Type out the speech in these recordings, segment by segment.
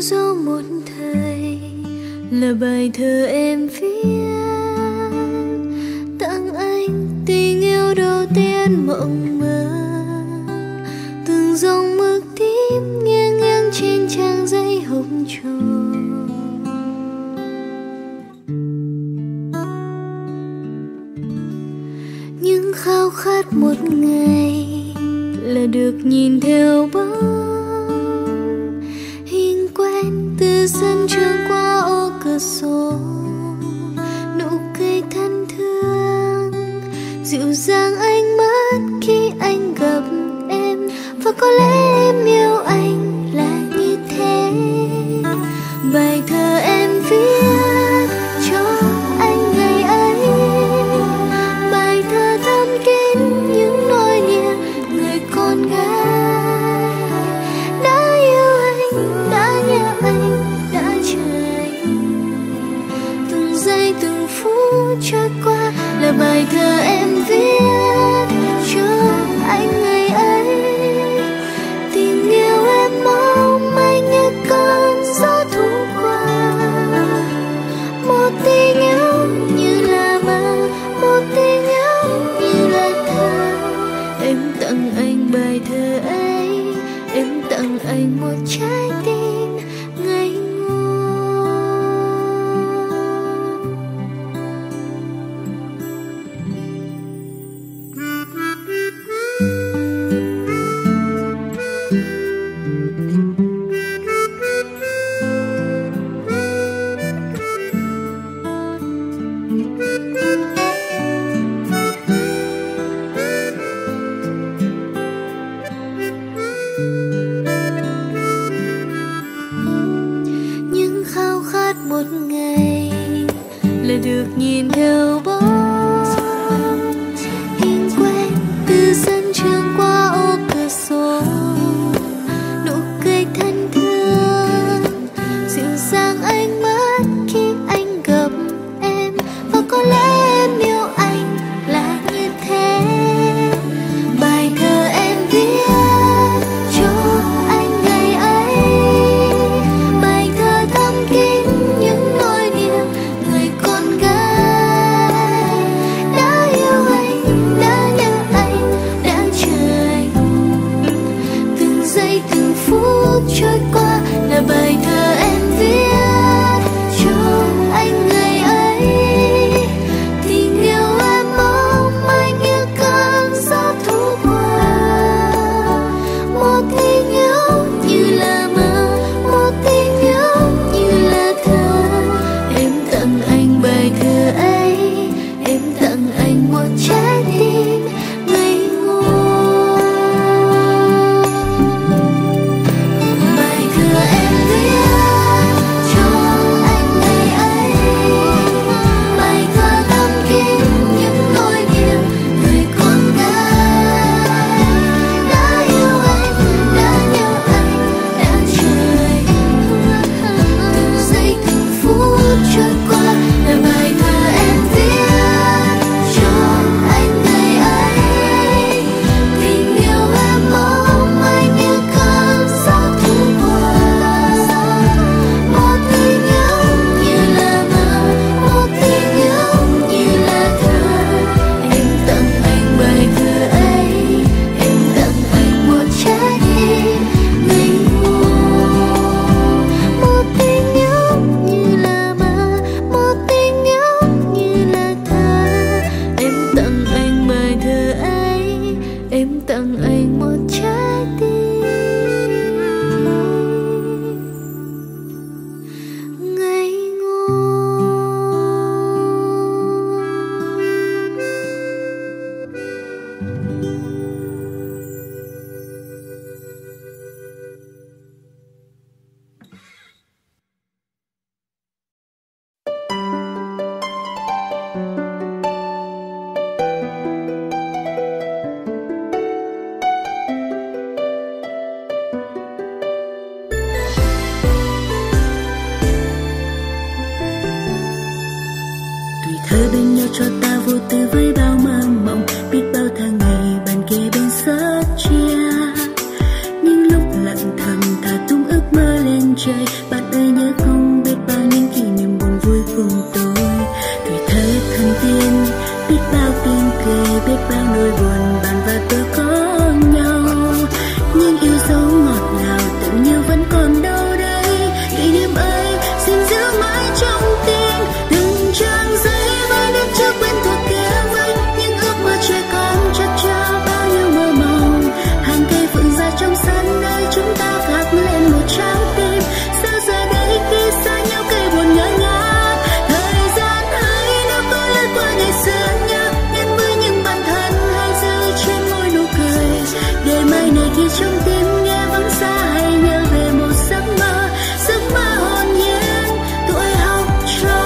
dấu một thời, là bài thơ em viết tặng anh, tình yêu đầu tiên mộng mơ. Từng dòng mực tím nghiêng nghiêng trên trang giấy hồng tròn, nhưng khao khát một ngày là được nhìn theo bóng hình quen từ sân trường qua ô cửa sổ. Nụ cười thân thương dịu dàng ánh mắt khi anh gặp em, và có lẽ em yêu anh là như thế. Bài thơ em viết cho anh ngày ấy, bài thơ thắm kín những nỗi niềm người con gái đã yêu anh, đã nhớ anh, đã chờ anh. Từng giây từng phút trôi qua là bài thơ em viết cho anh ngày ấy. Tình yêu em mong manh như cơn gió thu qua, một tình yêu như là mơ, một tình yêu như là thơ. Em tặng anh bài thơ ấy, em tặng anh một trái tim ngây ngô. Nhưng khao khát một ngày là được nhìn theo bóng hình quen từ sân trường qua ô cửa sổ. Nụ cười thân thương dịu dàng ánh mắt khi anh gặp em, và có lẽ em yêu anh là như thế. Bài thơ em viết cho anh ngày ấy, bài thơ thắm kín những nỗi niềm người con gái đã yêu anh, đã nhớ anh, đã chờ anh. Từng giây từng phút trôi qua là bài thơ em viết cho anh ngày ấy. Tình yêu em mong manh như cơn gió thu qua, một tình yêu như là mơ, một tình yêu như là thơ. Em tặng anh bài thơ ấy, em tặng anh một trái tim ngây ngô. Bài thơ em viết cho anh ngày ấy, bài thơ thắm kín những nỗi niềm người con gái đã yêu anh, đã nhớ anh, đã chờ anh. Từng giây từng phút trôi qua là bài thơ em viết cho anh ngày ấy. Tình yêu em mong manh như cơn gió thu qua, một tình yêu như là mơ, một tình yêu như là thơ. Em tặng anh bài thơ ấy, em tặng anh một trái tim ngây ngô. Một tình yêu như là mơ, một tình yêu như là thơ. Em tặng anh bài thơ ấy, em tặng anh một trái tim ngây ngô. Tuổi thơ bên nhau cho ta vô tư với bao mơ mộng, biết bao tháng ngày bàn kề bên sớt chia. Nhưng lúc lặng thầm thả tung ước mơ lên trời. Bạn ơi nhớ không, biết bao những kỷ niệm buồn vui cùng tôi. Tuổi thơ thân tiên, biết bao tiếng cười, biết bao nỗi buồn bạn và tôi có nhau. Nhưng yêu dấu ngọt ngào tưởng như vẫn còn đâu đây. Kỷ niệm ấy xin giữ mãi trong tim. Từng trang giấy với nét chữ quen thuộc kia vây, những ước mơ trẻ con chợt trao bao nhiêu mơ mộng. Hàng cây phượng già trong sân nơi chúng ta khắc lên một trái tim. Sao giờ đây khi xa nhau cây buồn ngỡ ngàng. Thời gian ấy nó có lướt qua ngày xưa nhớ, nhắn với những bạn thân hay giữ trên môi nụ cười. Để mai này khi trong tim nghe vắng xa, hãy nhớ về một giấc mơ hồn nhiên tuổi học trò.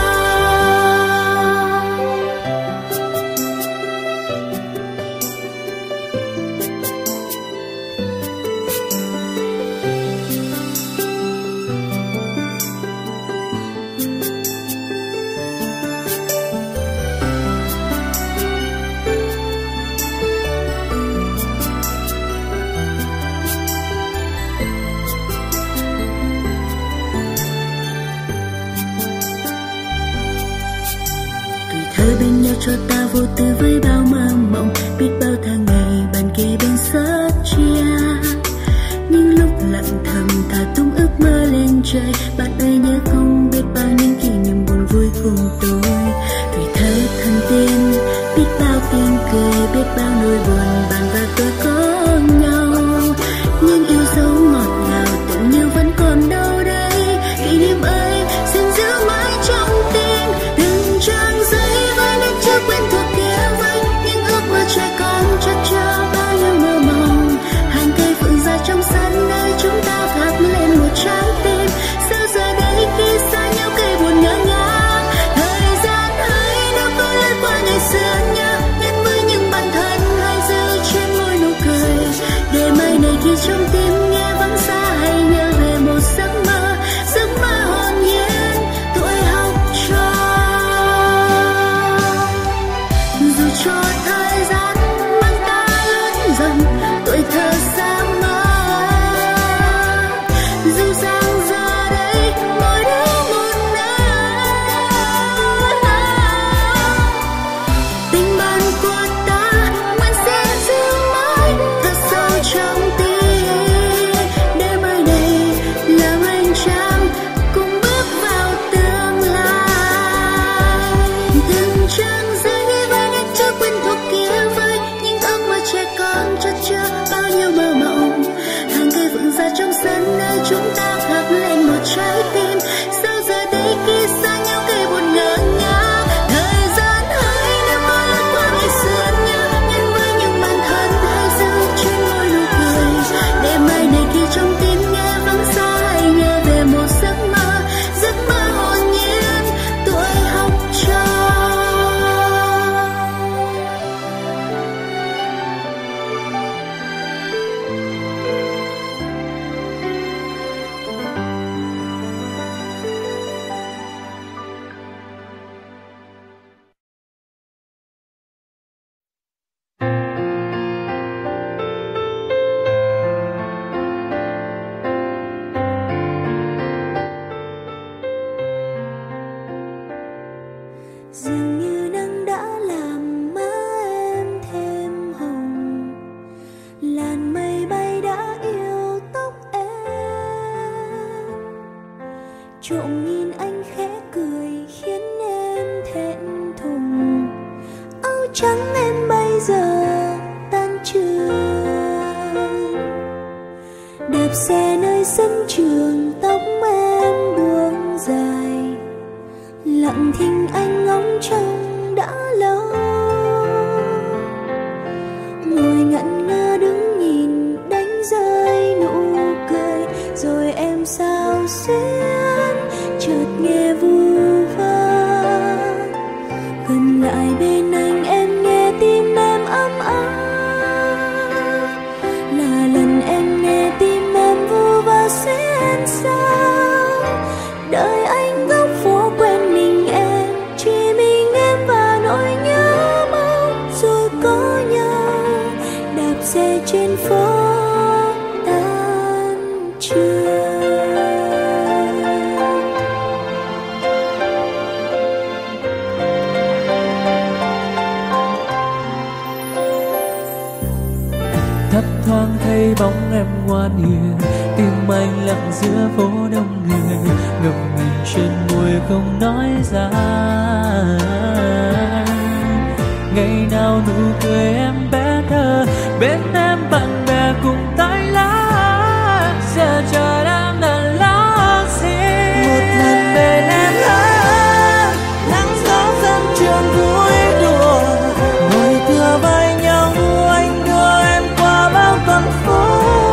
Thơ bên nhau cho ta vô tư với bao mơ mộng. Biết bao tháng ngày bàn kề bên sớt chia, những lúc lặng thầm thả tung ước mơ lên trời. Bạn ơi nhớ không, biết bao những kỷ niệm buồn vui cùng tôi. Tuổi thơ thân tiên, biết bao tiếng cười, biết bao nỗi buồn bạn và tôi có nhau. Nhưng yêu dấu ngọt ngào tưởng như vẫn còn đâu đây. Kỷ niệm ấy xin giữ mãi trong tim. Từng trang giấy chưa quen thuộc kia vây, những ước mơ trẻ con chợt trao bao nhiêu mơ mộng. Hàng cây phượng già trong sân nơi chúng ta khắc lên một trái tim. Sao giờ đây khi xa nhau cây buồn ngỡ ngàng. Thời gian ấy nó có lướt qua ngày xưa nhớ, nhắn với những bạn thân hay giữ trên môi nụ cười. Để mai này khi trong tim nghe vắng xa, hãy nhớ về một giấc mơ hồn nhiên tuổi học trò. Dù cho thời gian mang ta lớn dần, tuổi thơ xa mơ. Dù rằng giờ đây mỗi đứa một nơi, tình bạn của ta vẫn sẽ giữ mãi thật sâu trong tim. Để mai này làm anh chàng cùng bước vào tương lai. Từng trang giấy quen thuộc kia vây, những ước mơ trẻ con chợt chứa bao nhiêu mơ mộng. Hàng cây vượng già trong sân nơi chúng ta khắc lên một trái tim. Sao giờ đây khi xa nhau cây buồn ngỡ ngàng. Thời gian ấy nếu có lướt qua ngày xưa nhớ, nhắn với những bạn thân hay giữ trên môi nụ cười. Để mai này khi trong tim nghe vắng xa, hãy nhớ về một giấc mơ hồn nhiên tuổi học trò. Dường như nắng đã làm má em thêm hồng, làn mây bay đã yêu tóc em. Trộm nhìn anh khẽ cười khiến em thẹn thùng. Áo trắng em bây giờ tan trường, đạp xe nơi sân trường, tóc em buông dài. Lặng thinh anh ngóng trông đã lâu, ngồi ngẩn ngơ đứng nhìn đánh rơi nụ cười. Rồi em sao xuyến chợt nghe vu vơ, gần lại bên anh em nghe tim em ấm áp. Là lần em nghe tim em vu vơ xuyên sao. Đời anh góc phố quen mình em, chỉ mình em và nỗi nhớ mong. Rồi có nhau đạp xe trên phố tan trường. ngoan hiền, tim anh lặng giữa phố đông người, ngậm ngùi trên môi không nói ra. Ngày nào nụ cười em bé thơ, bên em bạn bè cùng tay lá, giờ trời đang đàn lá gì. Một lần bên em hát, nắng gió sân trường vui đùa, ngồi tựa vai nhau anh đưa em qua bao con phố.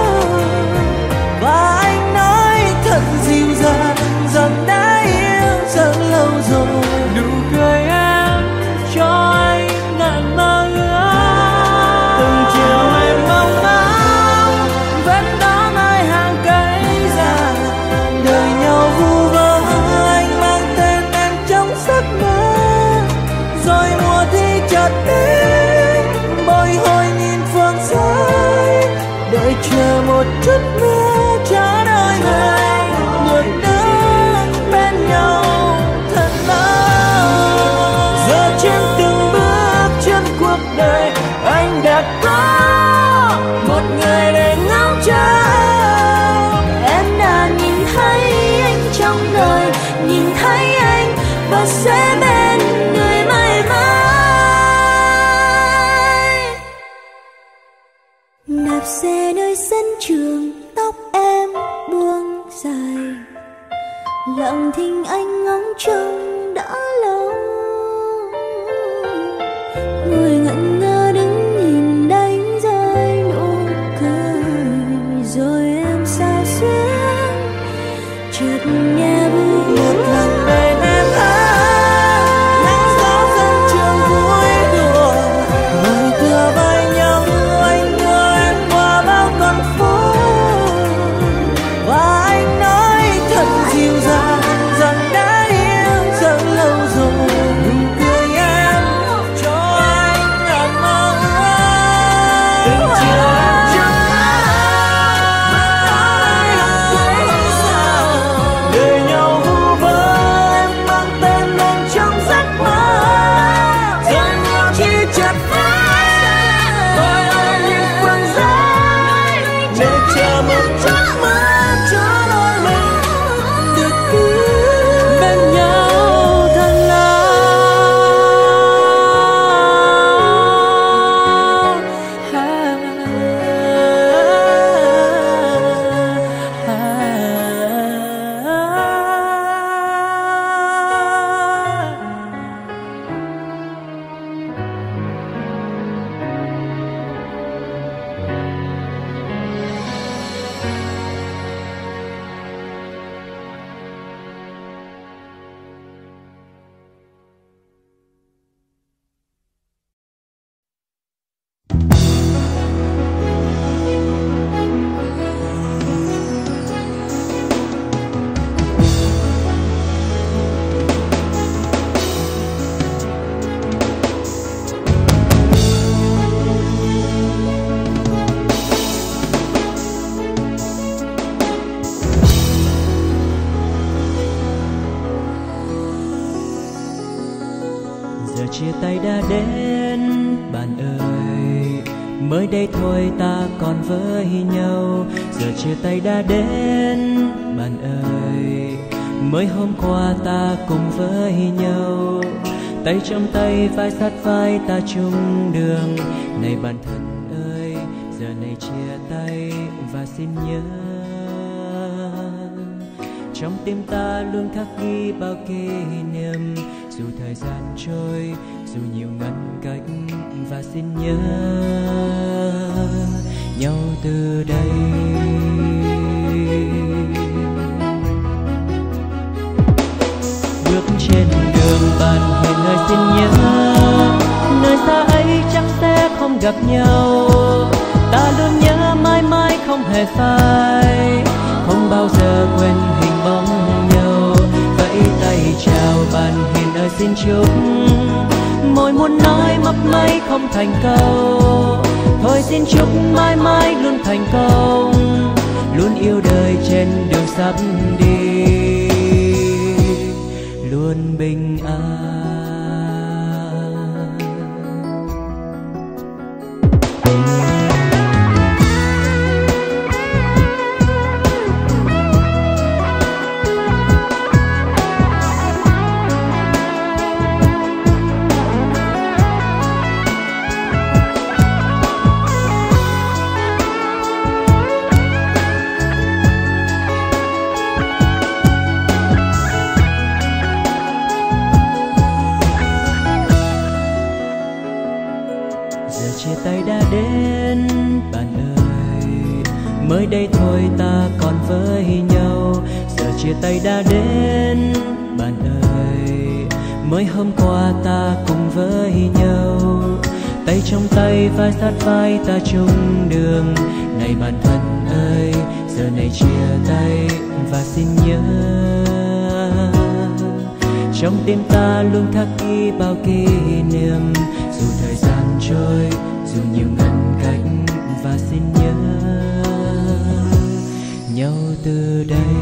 Và anh nói thật dịu dàng rằng đã yêu rất lâu rồi. Nụ cười em cho anh ngàn mơ ước. Từng chiều em mong ngóng vẫn đón ai hàng cây già, đời nhau vu vơ anh mang tên em trong giấc mơ. Rồi mùa thi chợt đến, bồi hồi nhìn phương xa, đợi chờ một chút mưa cho đôi người được đứng bên nhau thật lâu. Giờ trên từng bước chân cuộc đời, anh đã có một người để ngóng chờ. Em đã nhìn thấy anh trong đời, nhìn thấy anh và sẽ bên người mãi mãi. Đạp xe nơi sân trường, tóc em buông dài, lặng thinh anh ngóng trông đã lâu. Ngồi ngẩn ngơ đứng nhìn đánh rơi nụ cười, rồi em sao xuyến chợt nghe buồn. Một lần bên em hát, nắng gió sân trường vui đùa, ngồi tựa vai nhau anh đưa em qua bao con phố. Và anh nói thật dịu dàng rằng đã yêu rất lâu rồi. Nụ cười em cho anh ngàn mơ ước. Từng chiều em chẳng vẫn nói hàng cây sao, đời nhau vu vơ em mang tên em trong giấc mơ. Rồi mùa thi chợt đến, bồi hồi nhìn phương xa, để chờ một chút mưa cho đôi mình được đứng bên nhau thật lâu. Giờ chia tay đã đến bạn ơi, mới đây thôi ta còn với nhau. Giờ chia tay đã đến bạn ơi, mới hôm qua ta cùng với nhau. Tay trong tay vai sát vai ta chung đường. Này bạn thân ơi, giờ này chia tay và xin nhớ, trong tim ta luôn khắc ghi bao kỷ niệm. Dù thời gian trôi, dù nhiều ngăn cách, và xin nhớ nhau từ đây. Bước trên đường bạn hiền ơi xin nhớ, nơi xa ấy chắc sẽ không gặp nhau. Ta luôn nhớ mãi mãi không hề phai, không bao giờ quên hình bóng nhau. Vẫy tay chào bạn hiền ơi xin chúc, môi muốn nói mấp máy không thành câu. Thôi xin chúc mãi mãi luôn thành công, luôn yêu đời trên đường sắp đi, luôn bình an. mới đây thôi ta còn với nhau, giờ chia tay đã đến. Bạn ơi, mới hôm qua ta cùng với nhau, tay trong tay vai sát vai ta chung đường. Này bạn thân ơi, giờ này chia tay và xin nhớ, trong tim ta luôn khắc ghi bao kỷ niệm. Dù thời gian trôi, dù nhiều ngăn cách, và xin nhớ nhau từ đây.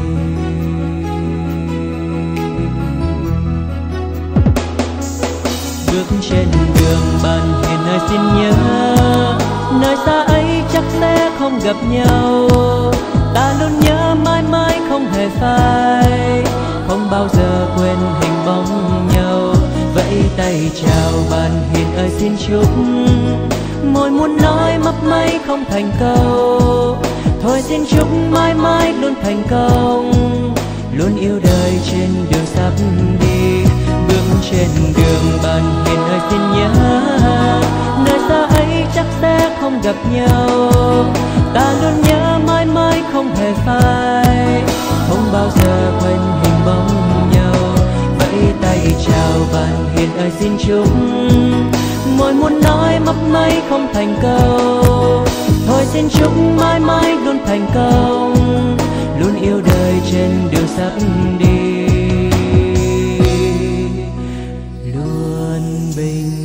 Bước trên đường bạn hiền ơi xin nhớ, nơi xa ấy chắc sẽ không gặp nhau. Ta luôn nhớ mãi mãi không hề phai, không bao giờ quên hình bóng nhau. Vẫy tay chào bạn hiền ơi xin chúc, môi muốn nói mấp máy không thành câu. Thôi xin chúc mãi mãi luôn thành công, luôn yêu đời trên đường sắp đi. Bước trên đường bạn hiền ơi xin nhớ, nơi xa ấy chắc sẽ không gặp nhau. Ta luôn nhớ mãi mãi không hề phai, không bao giờ quên hình bóng nhau. Vẫy tay chào bạn hiền ơi xin chúc, môi muốn nói mấp máy không thành câu. Thôi xin chúc mãi mãi luôn thành công, luôn yêu đời trên đường sắp đi, luôn bình